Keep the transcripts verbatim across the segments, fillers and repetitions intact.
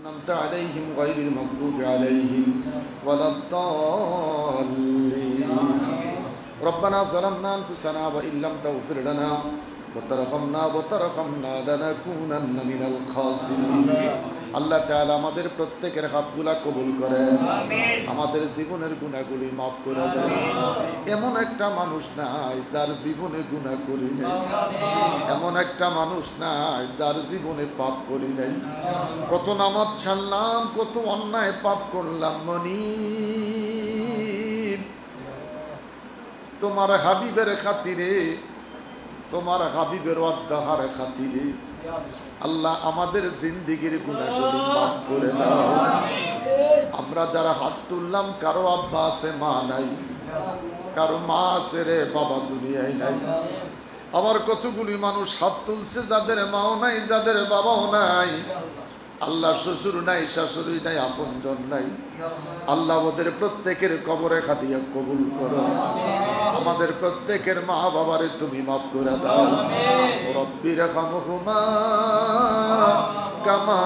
أنعمت عليهم غير المغضوب عليهم ولا الضالين ربنا ظلمنا أنفسنا وإن لم تغفر لنا وترحمنا وترحمنا لنكونن من الخاسرين আল্লাহ তাআলা আমাদের প্রত্যেকের হাতগুলা কবুল করেন, আমাদের জীবনের গুনাহগুলি মাফ করে দেন। এমন একটা মানুষ নাই যার জীবনে গুনাহ করি নাই, এমন একটা মানুষ নাই যার জীবনে পাপ করি নাই। কত নামাজ ছাড়লাম, কত অন্যায় পাপ করলাম, মনি তোমার হাবিবের খাতিরে, তোমার হাবিবের ওয়াদ্দাহার খাতিরে আল্লাহ আমাদের জিন্দেগির গুনাহগুলো মাফ করে দাও। আমরা যারা হাত তুললাম, কারো আব্বা আছে মা নাই, কারো মা আছে রে বাবা দুনিয়ায় নাই। আবার কতগুলি মানুষ হাত তুলছে যাদের মাও নাই, যাদের বাবাও নাই, আল্লাহ শ্বশুর নাই, শাশুড়ি নাই, আপনজন নাই। আল্লাহ ওদের প্রত্যেকের কবরে খাদিয়া কবুল করো। আমাদের প্রত্যেকের মা বাবারে তুমি মাফ করে দাও। রব্বির রহমহুমা কামা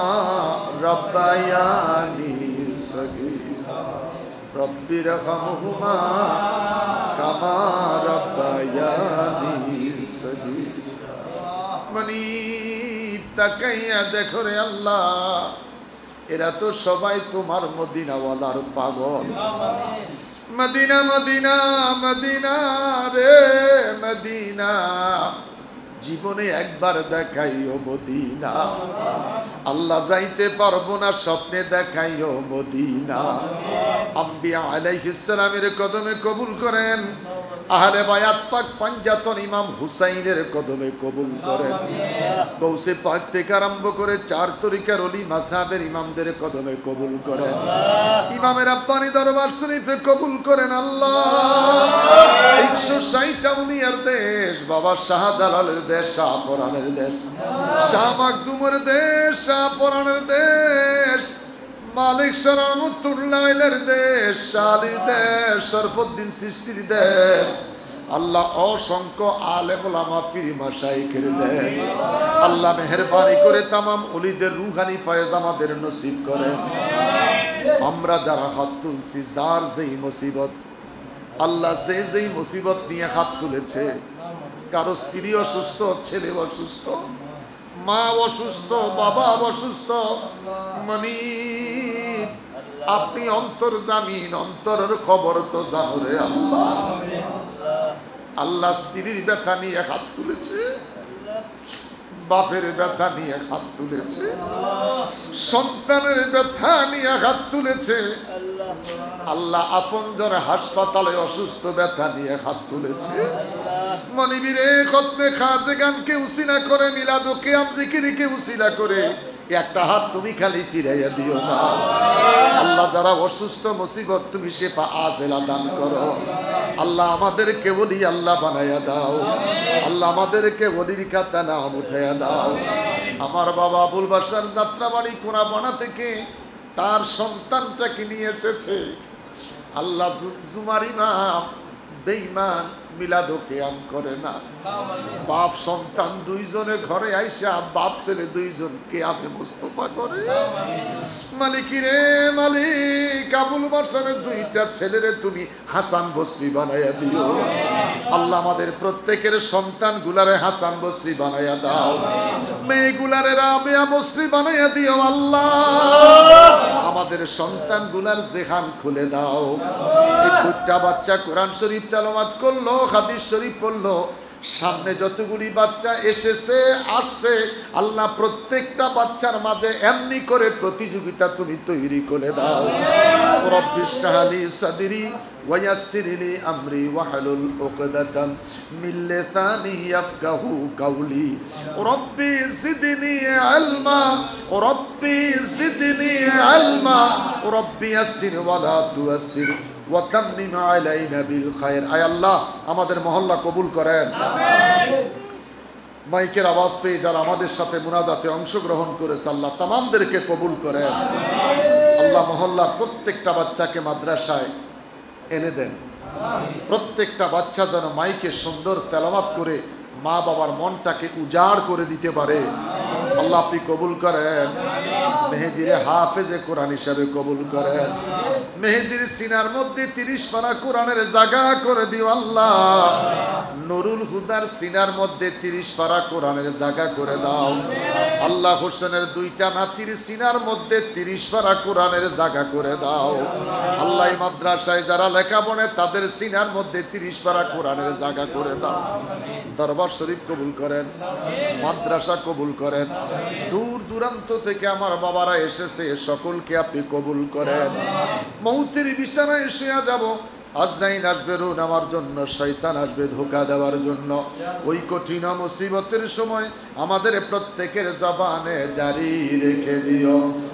রাব্বায়ানি সগীরা, রব্বির রহমহুমা কামা রাব্বায়ানি সগীরা। মানে তাকাইয়া দেখো রে আল্লাহ, এরা তো সবাই তোমার মদিনাওয়ালার পাগল। মদিনা মদিনা মদিনা রে মদিনা, জীবনে একবার দেখাইও মদিনা। আল্লাহ যাইতে পারবো না, স্বপ্নে দেখাইও মদিনা। আম্বিয়া আলাইহিস সালামের কদমে কবুল করেন, আহলে বায়াত পাক পাঞ্জাতন ইমাম হুসাইনের কদমে কবুল করেন। গৌসে পাক থেকে আরম্ভ করে চার তরিকার ওলি মাযহাবের ইমামদের কদমে কবুল করেন। ইমামের আব্বানি দরবার শরীফে কবুল করেন। আল্লাহ একশো ষাট আউলিয়ার দেশ, বাবা শাহজালালের দেশ, শাহপরানের দেশ, শাহ মাকদুমের দেশ, শাহপরানের দেশ, মালিক শরফুল্লাহের দেশ, শালির দেশ, শরফুদ্দিন চিশতির দেশ। আল্লাহ অসংখ্য আলেম ওলামা পীর মাশায়েখের দেশ। আল্লাহ মেহেরবানি করে তামাম ওলিদের রুহানি ফয়েজ আমাদের নসিব করেন। আমরা যারা হাত তুলছি, যার যেই মুসিবত, আল্লাহ যে যেই মুসিবত নিয়ে হাত তুলেছে, কারো স্ত্রী অসুস্থ, ছেলে অসুস্থ, মা অসুস্থ, বাবা অসুস্থ, মানে আপনি অন্তর জামিন, অন্তরের খবর তো জানো রে আল্লাহ। আল্লাহ স্ত্রীর ব্যথা নিয়ে হাত তুলেছে, বাপের ব্যথা নিয়ে হাত তুলেছে, সন্তানের ব্যথা নিয়ে হাত তুলেছে। আল্লাহ আপনজন হাসপাতালে অসুস্থ ব্যথা নিয়ে হাত তুলেছে। মনিবিরে খতমে খাজে গানকে উসিলা করে, মিলাদ ও কিয়াম জিকিরকে উসিলা করে একটা হাত তুমি খালি ফিরাইয়া দিও না। আল্লাহ যারা অসুস্থ, মুসিবত তুমি শেফা আজেলা দান করো। আল্লাহ আমাদেরকে বলি আল্লাহ বানাইয়া দাও। আল্লাহ আমাদেরকে বলির খাতা নাম উঠাইয়া দাও। আমার বাবা আবুল বাশার যাত্রাবাড়ি কোনাবানা থেকে তার সন্তানটাকে নিয়ে এসেছে। আল্লাহ জুমার ইমাম বেঈমান, মিলাদ ও কিয়াম করে না। বাপ সন্তান দুইজনে ঘরে আইসা বাপ ছেলে দুইজন কিয়ামে মুস্তফা করে। মালিকিরে মালিক, আবুল বাশারের দুইটা ছেলেরে তুমি হাসান বসরি বানাইয়া দিও। আল্লাহ আমাদের প্রত্যেকের সন্তান গুলারে হাসান বসরি বানাইয়া দাও, মেয়ে গুলারে রাবেয়া বসরি বানাইয়া দিও। আল্লাহ আমাদের সন্তান গুলার জেহান খুলে দাও। এই দুইটা বাচ্চা কোরআন শরীফ তেলাওয়াত করলো, হাদিস শরীফ পড়লো, সামনে যতগুলি বাচ্চা এসেছে আসছে, আল্লাহ প্রত্যেকটা বাচ্চার মাঝে এমনি করে প্রতিযোগিতা তুমি তৈরি করে দাও। রব্বি ইশরাহ লি সাদরি ওয়া ইয়াসসির লি আমরি ওয়াহলুল উকদাতাম মিন লিসানি ইয়াফকাহু কাওলি। রব্বি জিদনি ইলমা, রব্বি জিদনি ইলমা, রব্বি ইয়াসসির ওয়া লা তুয়াসসির ওয়াতাম্মিম আলাইনা বিল খায়র। আয় আল্লাহ আমাদের মহল্লা কবুল করেন। মাইকের আওয়াজ পেয়ে যারা আমাদের সাথে মুনাজাতে অংশগ্রহণ করেছে, আল্লাহ তামামদেরকে কবুল করেন। আল্লাহ মহল্লার প্রত্যেকটা বাচ্চাকে মাদ্রাসায় এনে দেন। প্রত্যেকটা বাচ্চা যেন মাইকে সুন্দর তেলাওয়াত করে মা বাবার মনটাকে উজাড় করে দিতে পারে। আল্লাহ আপনি কবুল করেন। মেহেদি মেহেদির হাফেজে কোরআন হিসাবে কবুল করেন। মেহেদির সিনার মধ্যে তিরিশ পারা কোরআনের জায়গা করে দিও আল্লাহ। নুরুল হুদার সিনার মধ্যে তিরিশ পারা কোরআনের জায়গা করে দাও আল্লাহ। হোসেনের দুইটা নাতির সিনার মধ্যে তিরিশ পারা কোরআনের জায়গা করে দাও আল্লাহ। মাদ্রাসায় যারা লেখা পড়ে তাদের সিনার মধ্যে তিরিশ পারা কোরআনের জায়গা করে দাও। দরবার শরীফ কবুল করেন, মাদ্রাসা কবুল করেন। দূর দূরান্ত থেকে আমার বাবারা এসেছে, সকলকে আপনি কবুল করেন। মৌতের বিছানায় শুয়ে যাব, আজরাইল আসবে রু নেওয়ার জন্য, শয়তান আসবে ধোঁকা দেওয়ার জন্য। ওই কঠিন মুসিবতের সময় আমাদের প্রত্যেকের জবানে জারি রেখে দিও।